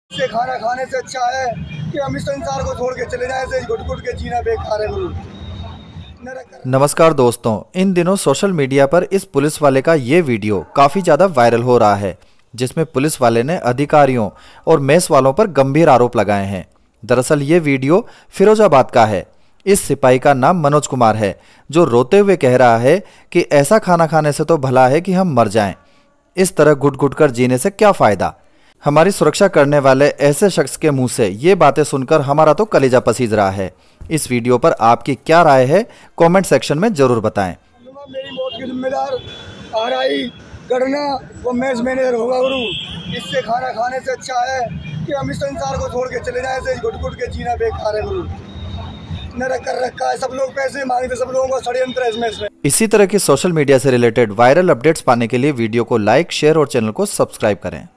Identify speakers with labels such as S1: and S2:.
S1: से खाना खाने से अच्छा है कि हम इस संसार को छोड़ के चले जाएं, से घुट घुट के जीना बेकार है गुरु।
S2: नमस्कार दोस्तों, इन दिनों सोशल मीडिया पर इस पुलिस वाले का ये वीडियो काफ़ी ज़्यादा वायरल हो रहा है, जिसमें पुलिस वाले ने अधिकारियों और मेस वालों पर गंभीर आरोप लगाए हैं। दरअसल ये वीडियो फिरोजाबाद का है। इस सिपाही का नाम मनोज कुमार है, जो रोते हुए कह रहा है कि ऐसा खाना खाने से तो भला है कि हम मर जाएं। इस तरह घुट घुट कर जीने से क्या फ़ायदा। हमारी सुरक्षा करने वाले ऐसे शख्स के मुंह से ये बातें सुनकर हमारा तो कलेजा पसीज रहा है। इस वीडियो पर आपकी क्या राय है, कमेंट सेक्शन में जरूर बताएं।
S1: मेरी मौत की जिम्मेदार आरआई गढ़ना वो मेस मैनेजर होगा गुरु। इससे खाना खाने से अच्छा है कि हम इस संसार को छोड़ के चले जाएं, से घुट घुट के जीना बेकार है गुरु। नरक कर रखा है, सब लोग पैसे मांगते, सब लोगों का षड्यंत्र है इसमें।
S2: इसी तरह की सोशल मीडिया से रिलेटेड वायरल अपडेट्स पाने के लिए वीडियो को लाइक, शेयर और चैनल को सब्सक्राइब करें।